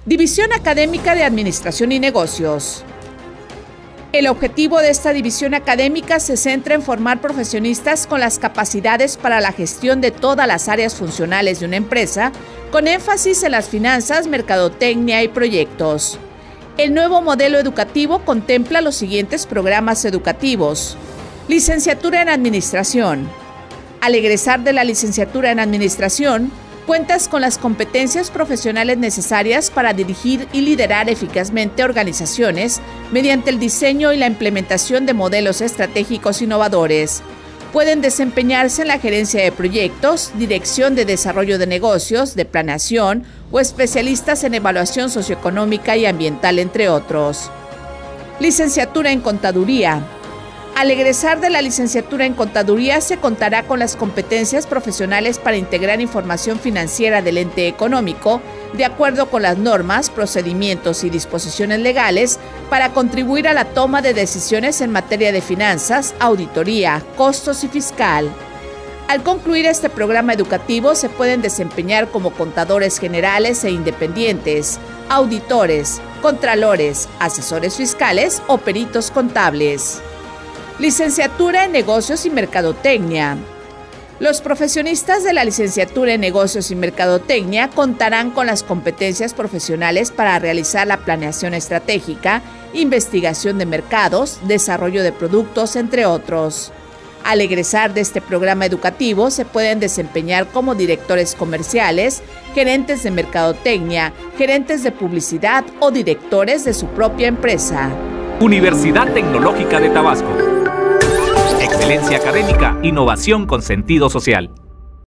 División Académica de Administración y Negocios. El objetivo de esta división académica se centra en formar profesionistas con las capacidades para la gestión de todas las áreas funcionales de una empresa, con énfasis en las finanzas, mercadotecnia y proyectos. El nuevo modelo educativo contempla los siguientes programas educativos. Licenciatura en Administración. Al egresar de la licenciatura en Administración, cuentas con las competencias profesionales necesarias para dirigir y liderar eficazmente organizaciones mediante el diseño y la implementación de modelos estratégicos innovadores. Pueden desempeñarse en la gerencia de proyectos, dirección de desarrollo de negocios, de planeación o especialistas en evaluación socioeconómica y ambiental, entre otros. Licenciatura en Contaduría. Al egresar de la licenciatura en Contaduría se contará con las competencias profesionales para integrar información financiera del ente económico, de acuerdo con las normas, procedimientos y disposiciones legales, para contribuir a la toma de decisiones en materia de finanzas, auditoría, costos y fiscal. Al concluir este programa educativo se pueden desempeñar como contadores generales e independientes, auditores, contralores, asesores fiscales o peritos contables. Licenciatura en Negocios y Mercadotecnia. Los profesionistas de la licenciatura en Negocios y Mercadotecnia contarán con las competencias profesionales para realizar la planeación estratégica, investigación de mercados, desarrollo de productos, entre otros. Al egresar de este programa educativo se pueden desempeñar como directores comerciales, gerentes de mercadotecnia, gerentes de publicidad o directores de su propia empresa. Universidad Tecnológica de Tabasco. Excelencia académica, innovación con sentido social.